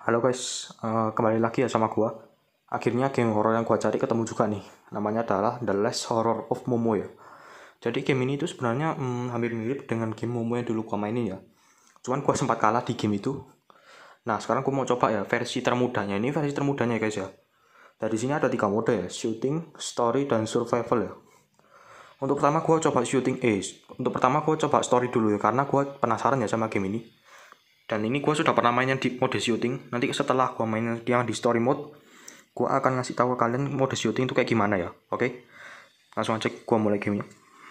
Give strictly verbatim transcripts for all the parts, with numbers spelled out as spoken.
Halo guys, eh, kembali lagi ya sama gua. Akhirnya game horror yang gua cari ketemu juga nih. Namanya adalah The Last Horror of Momo ya. Jadi game ini tuh sebenarnya hmm, hampir mirip dengan game Momo yang dulu gua mainin ya. Cuman gua sempat kalah di game itu. Nah sekarang gua mau coba ya versi termudanya. Ini versi termudanya ya guys ya. Dari sini ada tiga mode ya, shooting, story, dan survival ya. Untuk pertama gua coba shooting ace. Untuk pertama gua coba story dulu ya, karena gua penasaran ya sama game ini. Dan ini gue sudah pernah mainin di mode shooting. Nanti setelah gue main yang di story mode, gue akan ngasih tahu ke kalian mode shooting itu kayak gimana ya. Oke, langsung aja gue mulai gamenya.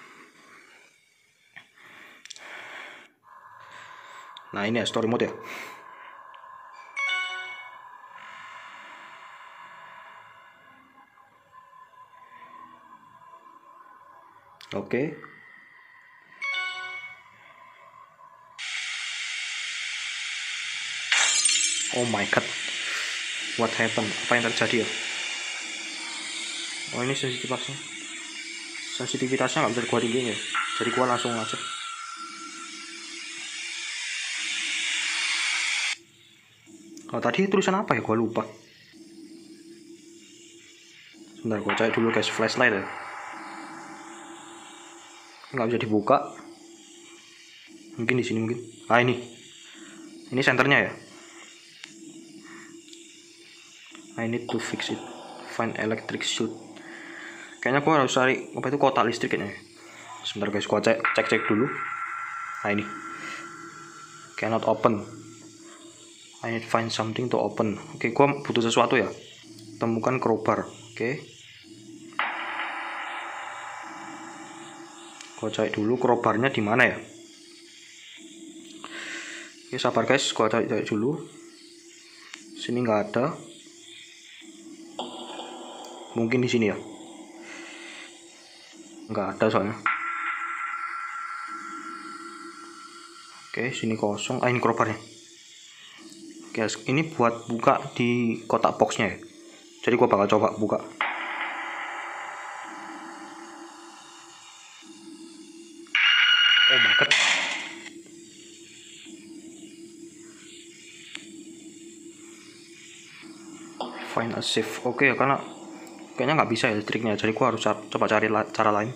Nah ini ya story mode ya. Oke. Oh my god, what happened? Apa yang terjadi ya? Oh ini sensitivitasnya, sensitivitasnya nggak bisa gue tinggiin ya. Jadi gue langsung aja. Oh tadi tulisan apa ya? Gue lupa. Sebentar gue cari dulu guys, flashlight ya. Nggak bisa dibuka. Mungkin di sini mungkin. Ah ini, ini senternya ya. I need to fix it. Find electric shoot. Kayaknya gua harus cari apa itu kotak listrik kayaknya. Sebentar guys, gua cek cek cek dulu. Nah ini. Cannot open. I need find something to open. Oke, gua butuh sesuatu ya. Temukan crowbar. Oke. Gua cari dulu crowbarnya di mana ya. Oke, sabar guys, gua cari cari dulu. Sini nggak ada. Mungkin di sini ya. Nggak ada soalnya. Oke, sini kosong. Ah, ini crowbarnya. Guys, ini buat buka di kotak boxnya ya. Jadi gua bakal coba buka. Oh my god. Find a safe. Oke ya, karena kayaknya nggak bisa ya triknya. Jadi gua harus coba cari cara lain.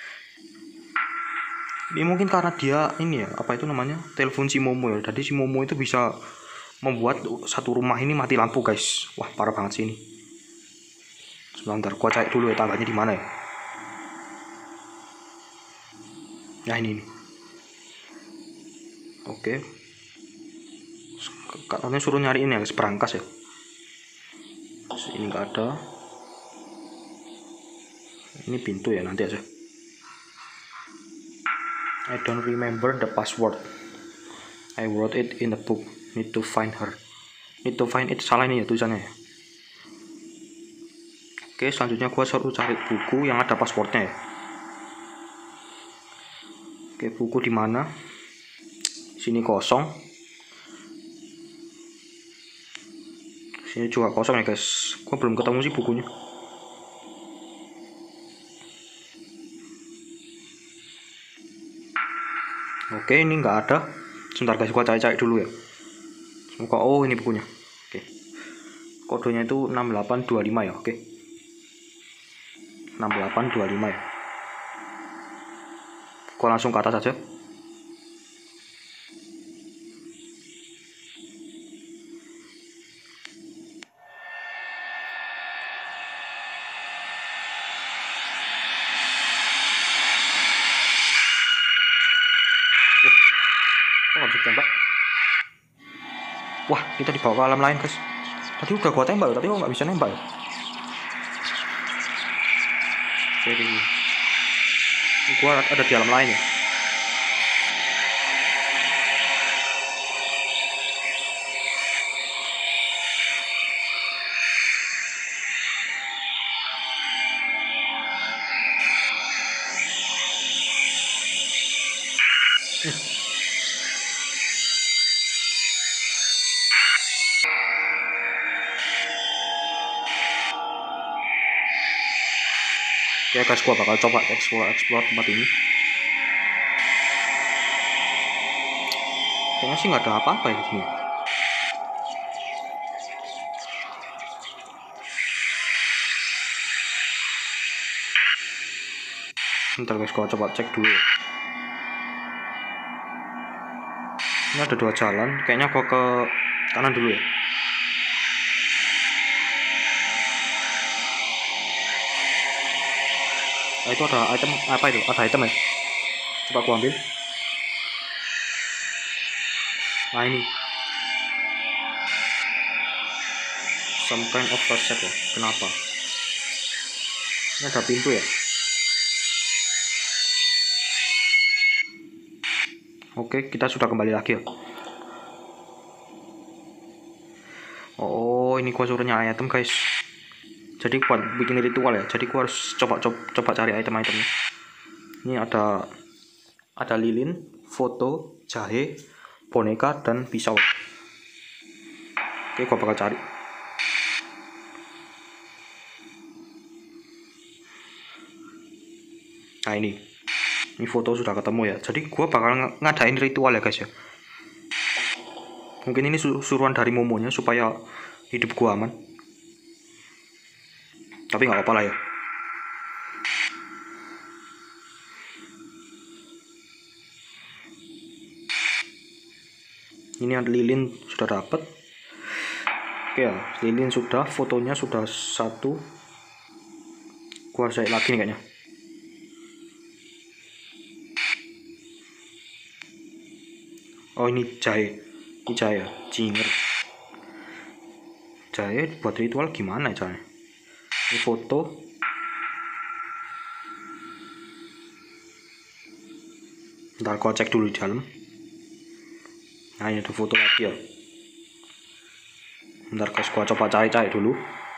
Ini mungkin karena dia ini ya, apa itu namanya, telepon si Momo ya. Jadi si Momo itu bisa membuat satu rumah ini mati lampu guys. Wah parah banget sih ini. Sebentar, gua cari dulu ya tangganya di mana ya. Nah ini, ini. Oke. Katanya suruh nyari ini ya, perangkas ya. Ini nggak ada. Ini pintu ya, nanti aja. I don't remember the password. I wrote it in a book. Need to find her. Need to find it. Salah ini ya tulisannya ya. Oke, selanjutnya gua suruh cari buku yang ada passwordnya ya. Oke, buku di mana? Sini kosong. Sini juga kosong ya guys. Gua belum ketemu sih bukunya. Oke, ini nggak ada. Sebentar guys, gua cari-cari dulu ya. Semoga, oh ini bukunya. Oke. Kodenya itu enam delapan dua lima ya, oke. enam delapan dua lima ya. Gua langsung ke atas aja. Kok nggak bisa ditembak? Wah, kita dibawa ke alam lain guys. Tadi udah gua tembak, tapi kok nggak bisa nembak ya? Jadi ini gua ada di alam lain ya. Oke guys, gua bakal coba explore explore tempat ini. Kayaknya sih nggak ada apa-apa ya di sini. Ntar guys, gua coba cek dulu ya. Ini ada dua jalan, kayaknya gua ke kanan dulu ya. Nah, itu ada item apa itu? Ada item ya? Coba gua ambil. Nah ini. Some kind of reset ya. Kenapa? Ini ada pintu ya. Oke, kita sudah kembali lagi ya. Oh, ini gua suruh nyari item guys. Jadi gua bikin ritual ya. Jadi gua harus coba coba, coba cari item-itemnya. Ini ada ada lilin, foto, jahe, boneka dan pisau. Oke, gua bakal cari. Nah ini, ini foto sudah ketemu ya. Jadi gua bakal ng ngadain ritual ya guys ya. Mungkin ini suruhan dari Momonya supaya hidup gua aman. Tapi nggak apa-apa lah ya. Ini ada lilin sudah dapat. Oke ya, lilin sudah, fotonya sudah satu. Gua harus cari lagi nih kayaknya. Oh ini jahe, ini jahe ya, jinger. Jahe buat ritual gimana ya caranya? Ini foto. Ntar gua cek dulu di dalam. Nah ini ada foto lagi ya. Ntar guys, gua coba cari-cari dulu.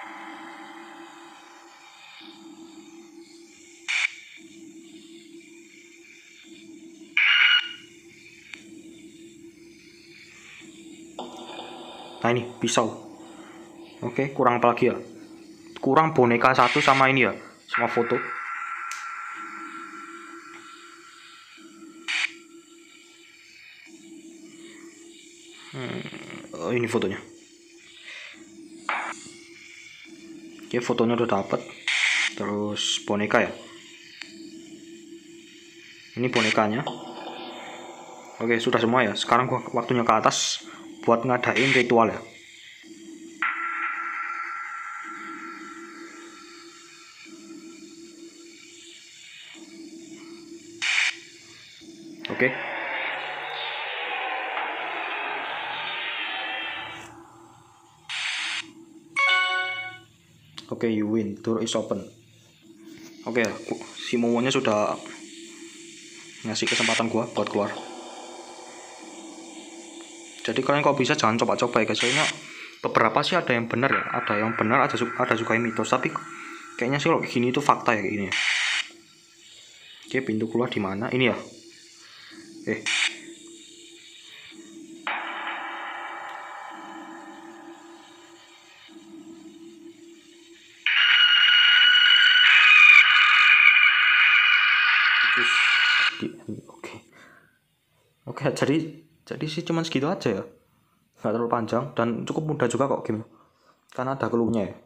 Nah ini pisau. Oke, kurang apa lagi ya? Kurang boneka satu sama ini ya, sama foto. Hmm, oh, ini fotonya. Oke, fotonya udah dapat. Terus boneka ya. Ini bonekanya. Oke, sudah semua ya. Sekarang gua waktunya ke atas buat ngadain ritual ya. Oke. Oke, you win. Door is open. Oke, si Momonya sudah ngasih kesempatan gua buat keluar. Jadi kalian kalau bisa jangan coba-coba ya guys. Soalnya beberapa sih ada yang benar ya, ada yang benar, ada ada juga yang mitos. Tapi kayaknya sih kalau gini itu fakta ya kayak gini. Oke, pintu keluar di mana? Ini ya. Eh. Oke. Oke, jadi jadi sih cuman segitu aja ya. Nggak terlalu panjang dan cukup mudah juga kok game. Karena ada clue-nya ya.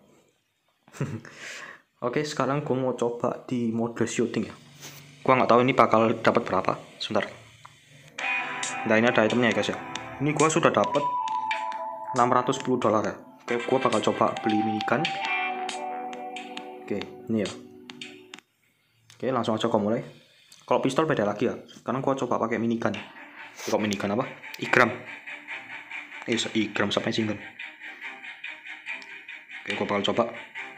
Oke, sekarang gue mau coba di mode shooting ya. Gua nggak tahu ini bakal dapat berapa. Sebentar. Nah, ini ada itemnya ya guys ya. Ini gua sudah dapat enam ratus sepuluh dolar ya. Oke, gua bakal coba beli minigun. Oke, ini ya. Oke, langsung aja gua mulai. Kalau pistol beda lagi ya. Sekarang gua coba pakai minigun. Kok minigun apa? Igram. Eh, Igram sampai single. Oke, gua bakal coba.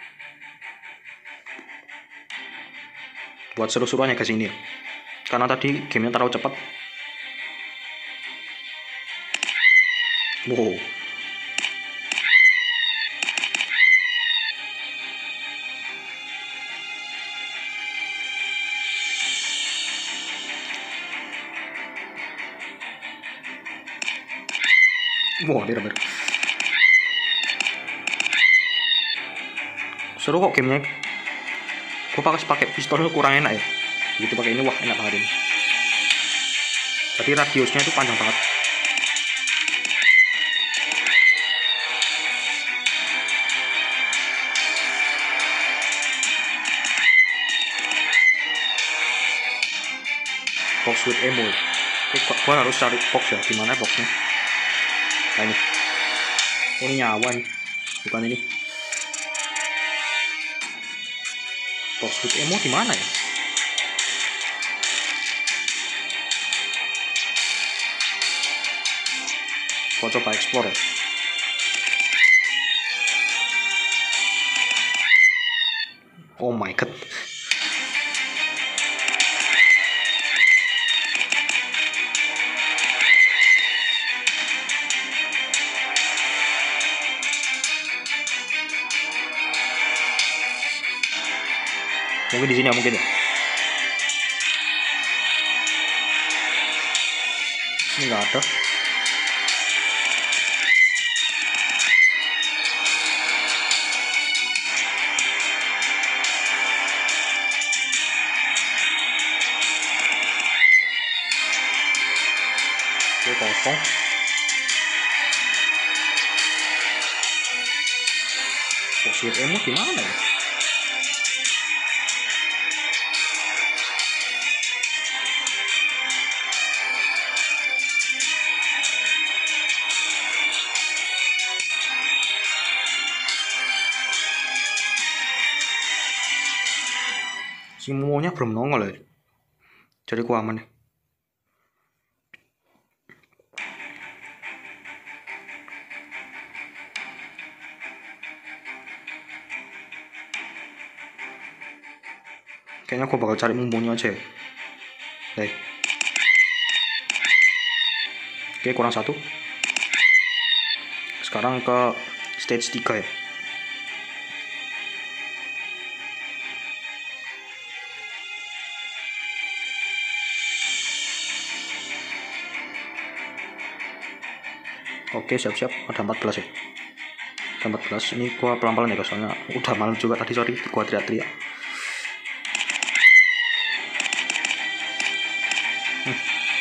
Buat seru-seruannya ke sini ya. Karena tadi gamenya terlalu cepat. Wow. Wah, dia bener. Seru kok gamenya. Gue pakai pakai pistol kurang enak ya. Begitu pakai ini wah enak banget ini. Jadi radiusnya itu panjang banget. box with emo. Oke, gua harus cari box ya. Gimana boxnya? Nah ini. Oh, ini nyawa nih. Bukan ini. Box with emo di mana ya? Gua coba explore ya. Oh my god. Mungkin di sini ya, mungkin ya. Ini nggak ada. Oke, kosong. Box with emo gimana ya? Si Momonya belum nongol ya. Jadi ku aman nih. Kayaknya aku bakal cari Momonya aja ya. Baik. Oke, kurang satu. Sekarang ke stage tiga ya. Oke, siap-siap. Ada empat belas ya. Ada empat belas. Ini gua pelan-pelan ya, soalnya udah malam juga tadi, sorry. Gua teriak-teriak. Hmm.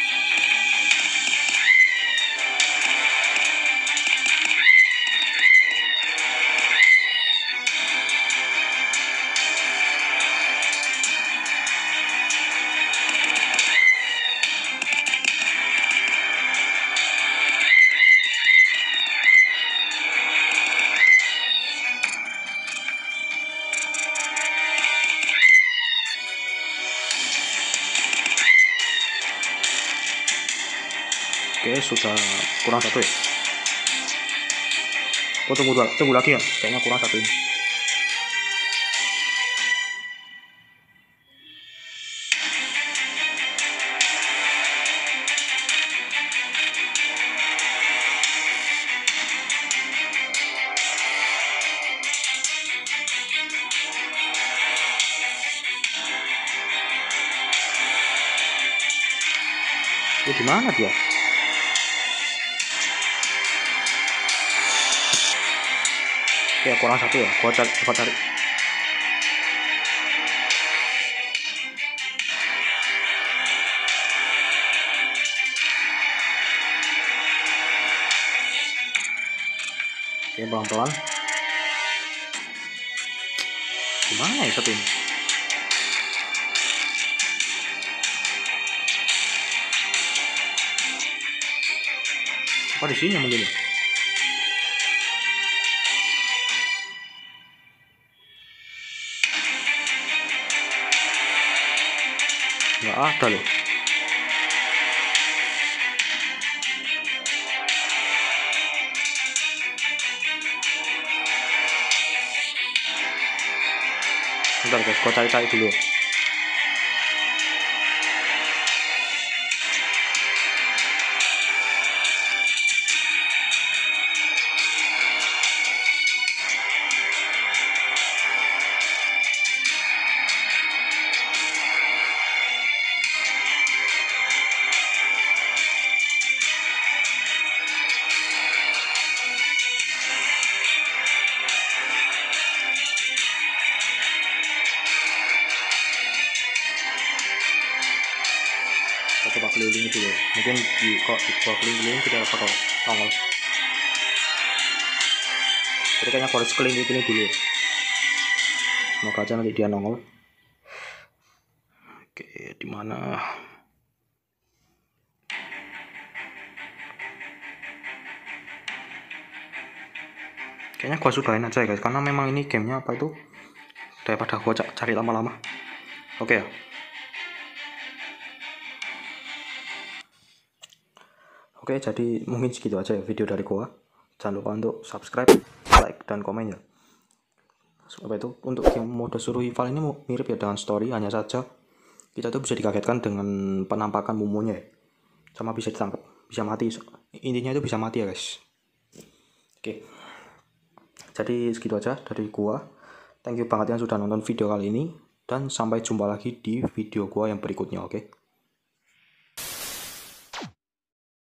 Oke, sudah kurang satu ya. Oh, tunggu dua, tunggu lagi ya. Kayaknya kurang satu ini. Oh, di mana dia? Oke, kurang satu ya. Gua cari, coba cari. Oke, pelan-pelan. Gimana ya satu ini? Apa di sini mungkin? Nggak ada loh. Bentar guys, gua cari-cari dulu. Kita coba keliling dulu. Mungkin di kok di gua keliling tidak apa kok nongol. Jadi kayaknya harus keliling ini dulu. Semoga aja nanti dia nongol. Oke, di mana? Kayaknya gua sudahin aja ya guys, karena memang ini gamenya apa itu, daripada gua cari lama-lama. Oke ya. Oke, jadi mungkin segitu aja ya video dari gua. Jangan lupa untuk subscribe, like, dan komen ya. Apa itu, untuk game mode survival ini mirip ya dengan story, hanya saja kita tuh bisa dikagetkan dengan penampakan Momonya ya. Sama bisa ditangkap, bisa mati. Intinya itu bisa mati ya guys. Oke. Jadi segitu aja dari gua. Thank you banget yang sudah nonton video kali ini, dan sampai jumpa lagi di video gua yang berikutnya, oke.